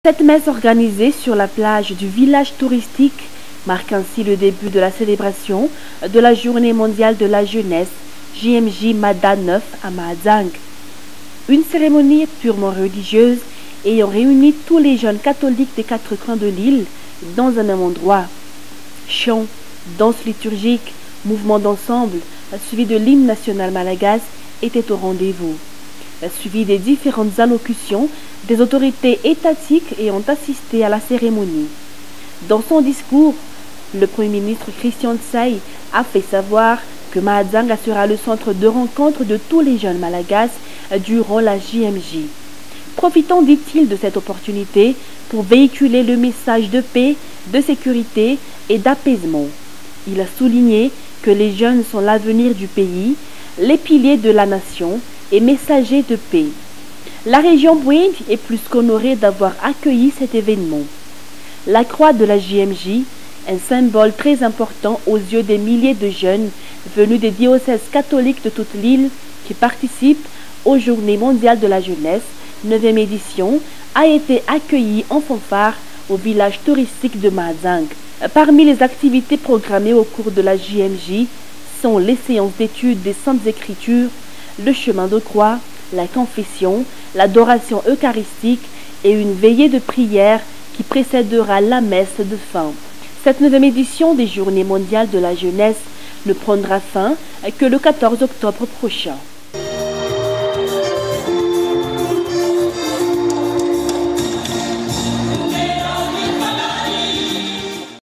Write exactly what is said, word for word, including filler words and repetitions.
Cette messe organisée sur la plage du village touristique marque ainsi le début de la célébration de la Journée mondiale de la jeunesse J M J Mada neuf à Mahajanga. Une cérémonie purement religieuse ayant réuni tous les jeunes catholiques des quatre coins de l'île dans un même endroit. Chants, danses liturgiques, mouvements d'ensemble, suivi de l'hymne national malagasy étaient au rendez-vous. Suivi des différentes allocutions des autorités étatiques ayant assisté à la cérémonie. Dans son discours, le Premier ministre Christian Tshai a fait savoir que Mahajanga sera le centre de rencontre de tous les jeunes malagasy durant la J M J. Profitant, dit-il, de cette opportunité pour véhiculer le message de paix, de sécurité et d'apaisement. Il a souligné que les jeunes sont l'avenir du pays, les piliers de la nation et messagers de paix. La région Bwindi est plus qu'honorée d'avoir accueilli cet événement. La croix de la J M J, un symbole très important aux yeux des milliers de jeunes venus des diocèses catholiques de toute l'île qui participent aux Journées mondiales de la jeunesse, neuvième édition, a été accueillie en fanfare au village touristique de Mahajanga. Parmi les activités programmées au cours de la J M J sont les séances d'études des Saintes Écritures, le chemin de croix, la confession, l'adoration eucharistique et une veillée de prière qui précédera la messe de fin. Cette neuvième édition des Journées mondiales de la jeunesse ne prendra fin que le quatorze octobre prochain.